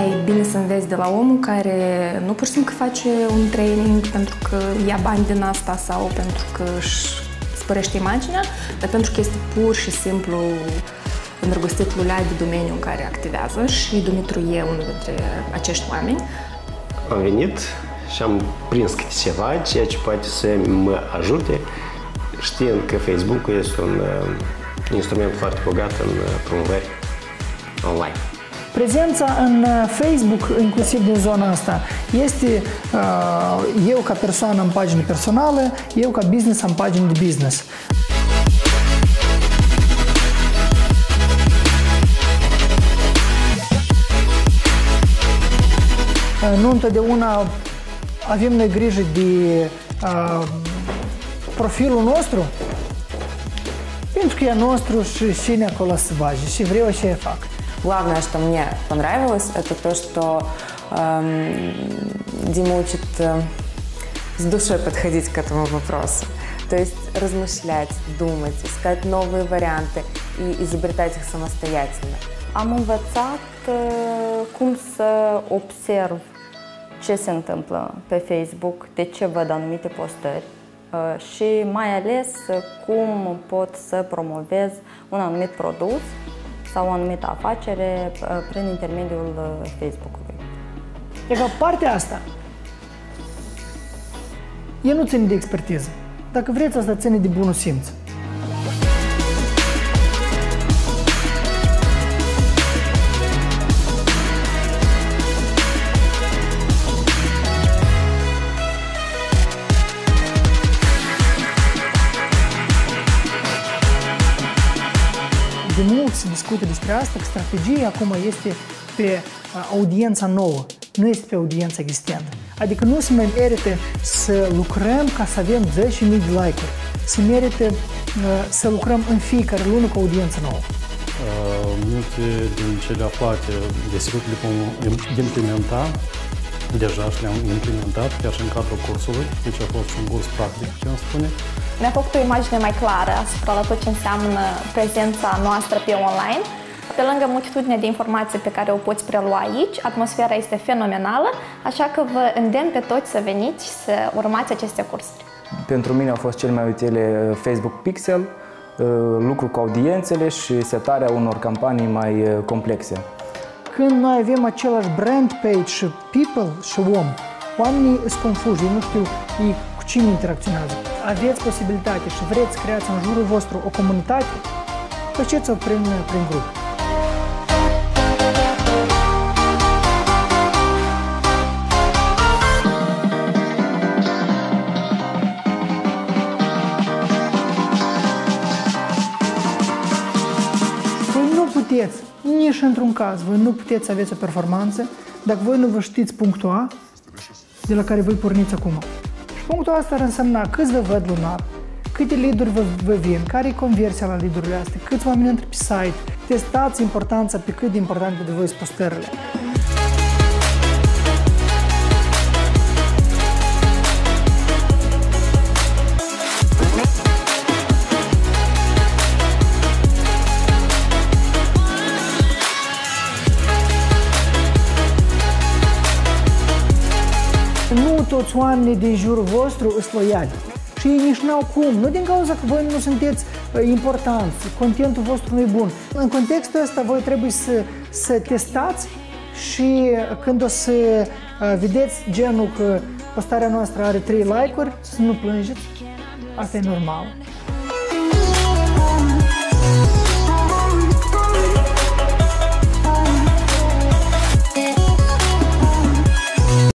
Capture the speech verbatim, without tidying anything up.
E bine să înveți de la omul care nu pur și simplu că face un training pentru că ia bani din asta sau pentru că își spărește imaginea, dar pentru că este pur și simplu îndrăgostit lulea de domeniul în care activează și Dumitru e unul dintre acești oameni. Am venit și am prins câte ceva, ceea ce poate să mă ajute, știind că Facebook-ul este un uh, instrument foarte bogat în uh, promovări online. Prezența în Facebook, inclusiv din zona asta, este uh, eu ca persoană în pagină personală, eu ca business în pagină de business. Uh, nu întotdeauna avem noi grijă de uh, profilul nostru, pentru că e nostru și cine acolo să bage și vreau și eu fac. Главное, что мне понравилось, это то, что э, Дима учит э, с душой подходить к этому вопросу. То есть размышлять, думать, искать новые варианты и изобретать их самостоятельно. Am învățat uh, cum să observ ce se întâmplă pe Facebook, de ce văd anumite postări uh, și mai ales uh, cum pot să promovez un anumit produs sau o anumită afacere prin intermediul Facebook-ului. E că partea asta, e nu ține de expertiză. Dacă vreți, asta ține de bunul simț. De mult se discută despre asta, că strategia acum este pe audiența nouă, nu este pe audiența existentă. Adică nu se mai merită să lucrăm ca să avem zece mii de like-uri. Se merită să lucrăm în fiecare lună cu audiență nouă. Uh, multe din cele aflate, desigur, le vom implementa, deja și le-am implementat, chiar și în cadrul cursului, deci a fost un curs practic, putem spune. Ne-a făcut o imagine mai clară asupra la tot ce înseamnă prezența noastră pe online. Pe lângă multitudinea de informații pe care o poți prelua aici, atmosfera este fenomenală, așa că vă îndemn pe toți să veniți și să urmați aceste cursuri. Pentru mine au fost cele mai utile Facebook Pixel, lucru cu audiențele și setarea unor campanii mai complexe. Când noi avem același brand page și people și om, oamenii sunt confuzi, ei nu știu ei cu cine interacționează. Aveți posibilitate și vreți să creați în jurul vostru o comunitate, faceți-o prin, prin grup. Voi nu puteți, nici într-un caz, voi nu puteți să aveți o performanță dacă voi nu vă știți punctul A de la care voi porniți acum. Și punctul ăsta ar însemna câți vă văd lunar, câte lead-uri vă, vă vin, care e conversia la lead-urile astea, câți oameni intră pe site. Testați importanța pe cât de importante pentru voi sunt postările. Nu toți oamenii din jurul vostru sunt loiali și ei nici n-au cum, nu din cauza că voi nu sunteți importanți, contentul vostru nu e bun. În contextul ăsta voi trebuie să, să testați și când o să vedeți genul că postarea noastră are trei like-uri, să nu plângeți, asta e normal.